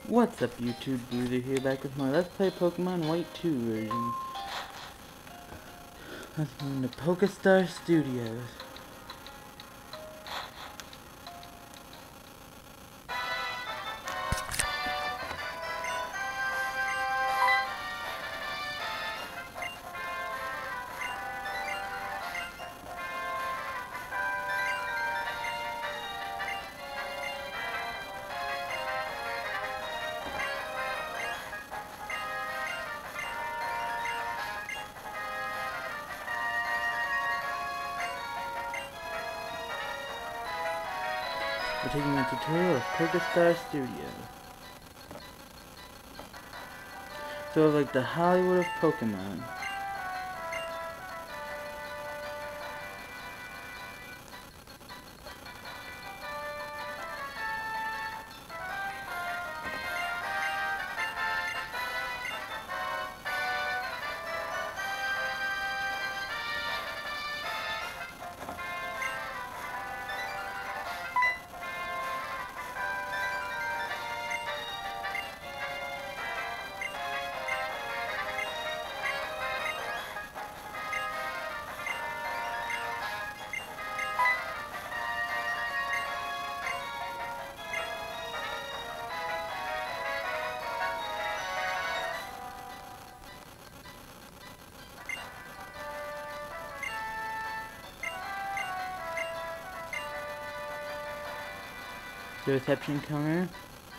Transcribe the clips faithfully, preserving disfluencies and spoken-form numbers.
What's up, YouTube? Bruiser here, back with my Let's Play Pokemon White two version. Let's go into Pokestar Studios. We're taking a tutorial of Pokestar Studios. So like the Hollywood of Pokemon. The reception counter.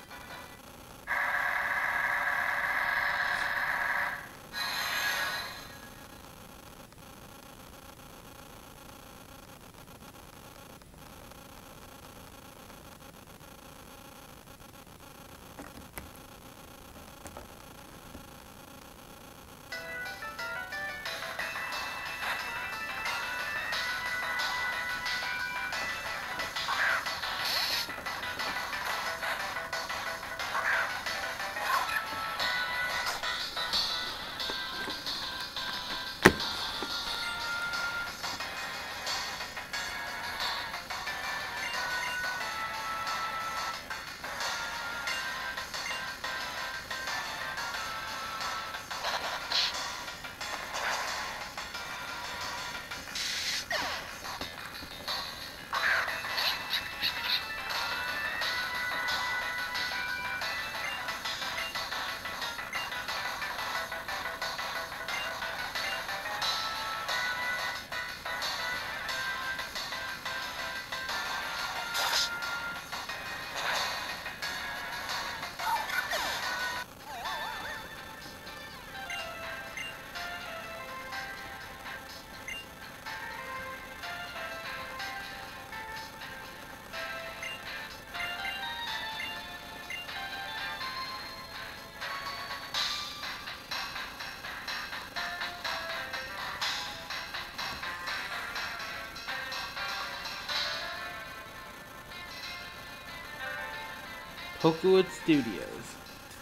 Pokewood Studios.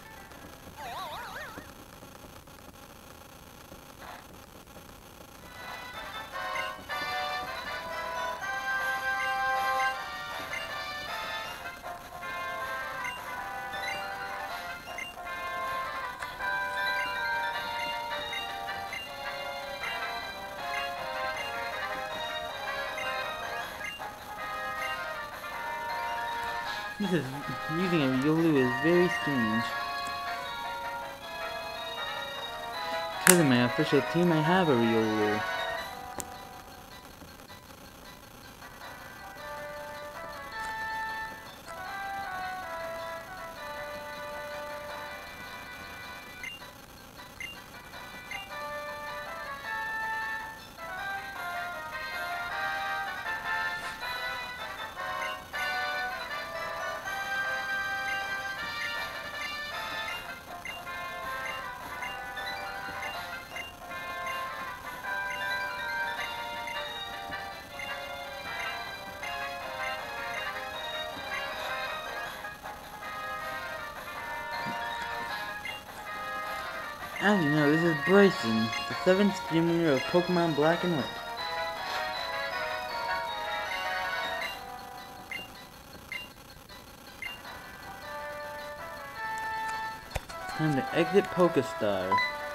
This is, using a Riolu is very strange. Because of my official team, I have a Riolu. As you know, this is Bryson, the seventh gym leader of Pokemon Black and White. Time to exit Pokestar.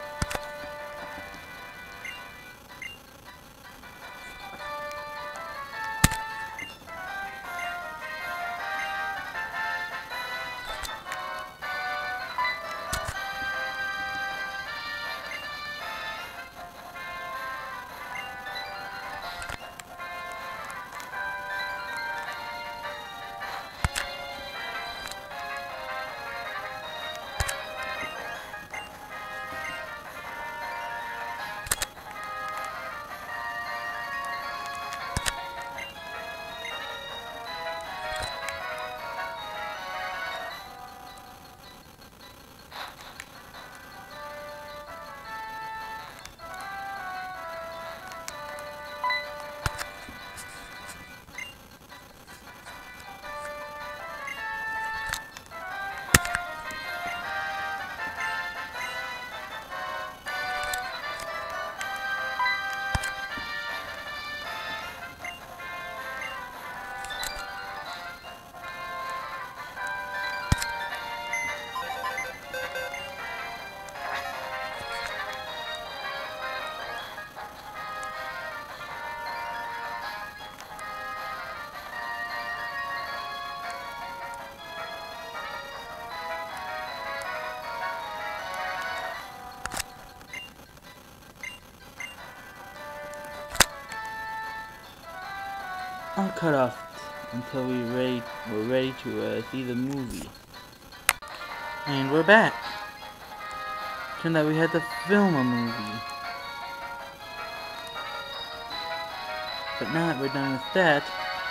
I'll cut off until we ready, we're ready to uh, see the movie. And we're back. Turned out we had to film a movie. But now that we're done with that,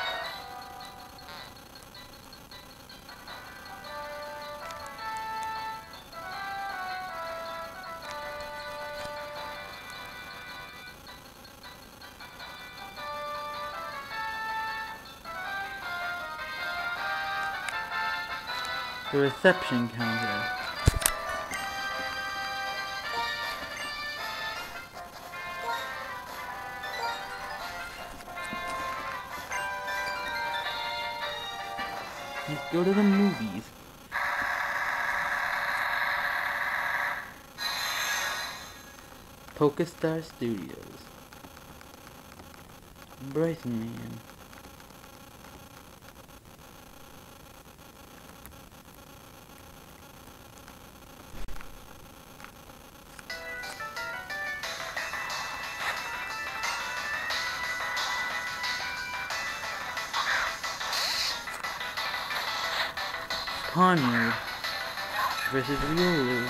the reception counter. Let's go to the movies. Pokestar Studios. Bryson Man. Ponyo versus Riolu.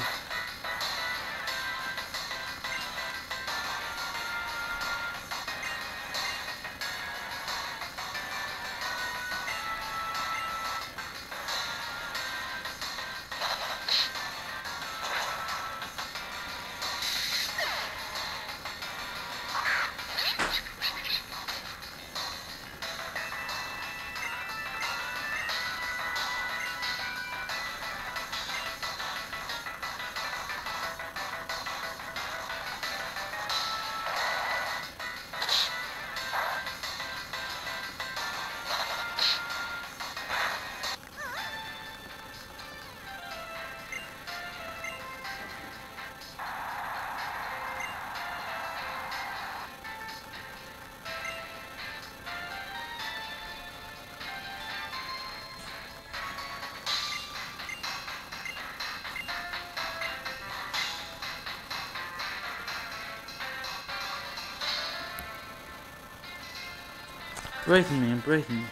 Bryson Man, Bryson.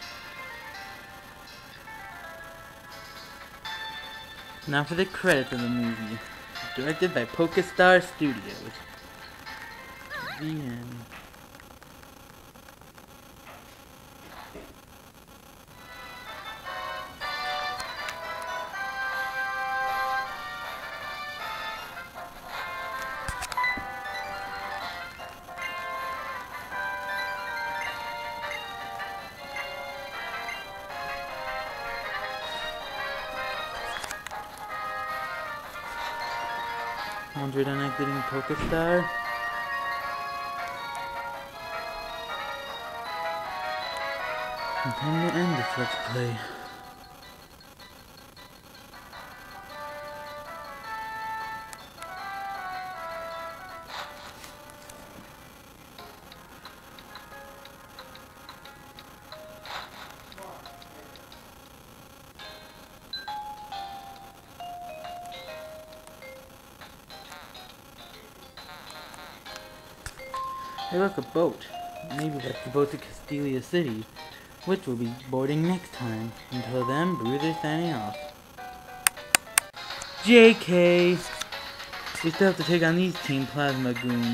Now for the credits of the movie. Directed by Pokestar Studios. The end. Once we're done exiting Pokestar, it's time to end this Let's Play. Hey look, a boat. Maybe that's the boat to Castelia City, which we'll be boarding next time. Until then, Bruiser signing off. J K! We still have to take on these Team Plasma goons.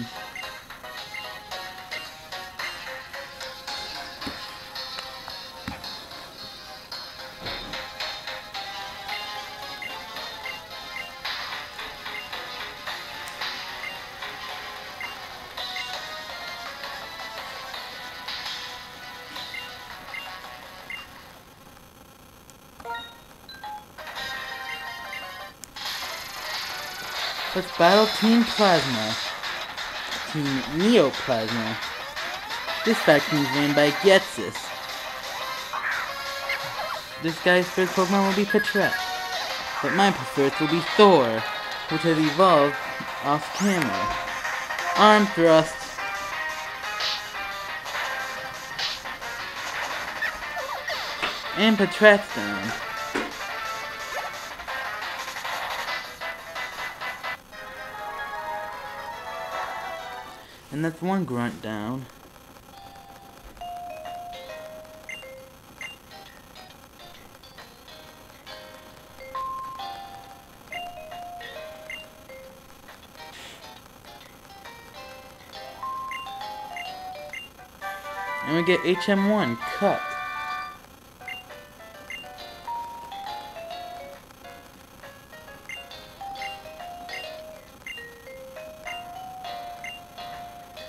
Let's battle Team Plasma. Team Neoplasma. This faction is named by Getsis. This guy's first Pokemon will be Patrat. But my preferred will be Thor, which has evolved off camera. Arm thrust. And Patrat's down. And that's one grunt down. And we get H M one cut.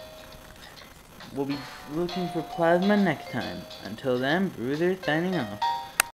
We'll be looking for Plasma next time. Until then, Bruiser signing off.